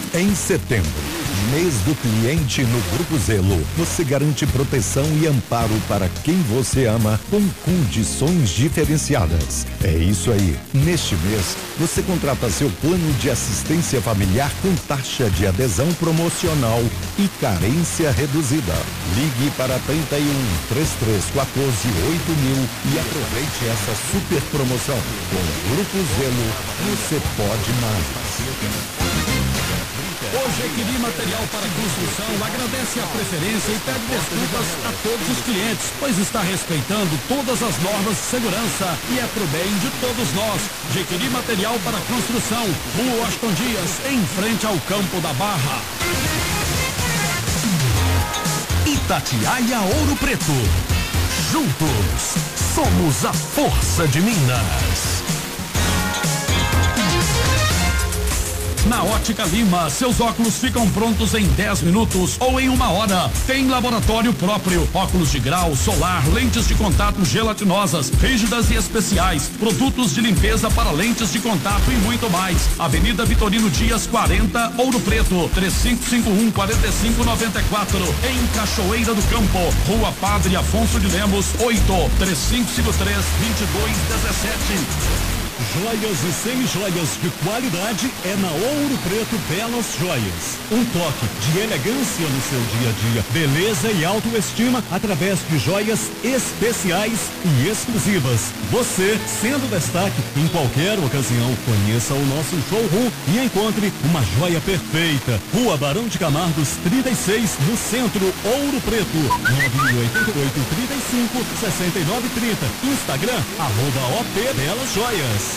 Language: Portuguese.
Em setembro, mês do cliente no Grupo Zelo, você garante proteção e amparo para quem você ama com condições diferenciadas. É isso aí. Neste mês, você contrata seu plano de assistência familiar com taxa de adesão promocional e carência reduzida. Ligue para 31 3314 8000 e aproveite essa super promoção. Com o Grupo Zelo, você pode mais. Hoje Equiri Material para Construção agradece a preferência e pede desculpas a todos os clientes, pois está respeitando todas as normas de segurança e é pro bem de todos nós. Equiri Material para Construção, Rua Washington Dias, em frente ao Campo da Barra. Itatiaia Ouro Preto. Juntos, somos a força de Minas. Na Ótica Lima, seus óculos ficam prontos em 10 minutos ou em 1 hora. Tem laboratório próprio, óculos de grau, solar, lentes de contato gelatinosas, rígidas e especiais, produtos de limpeza para lentes de contato e muito mais. Avenida Vitorino Dias 40, Ouro Preto, 3551-4594. Em Cachoeira do Campo, Rua Padre Afonso de Lemos, 8, 3553-2217. Joias e semi-joias de qualidade é na Ouro Preto Belas Joias. Um toque de elegância no seu dia a dia, beleza e autoestima através de joias especiais e exclusivas. Você, sendo destaque em qualquer ocasião, conheça o nosso showroom e encontre uma joia perfeita. Rua Barão de Camargos 36, no centro, Ouro Preto. 988-35-6930. Instagram, @OP Belas Joias.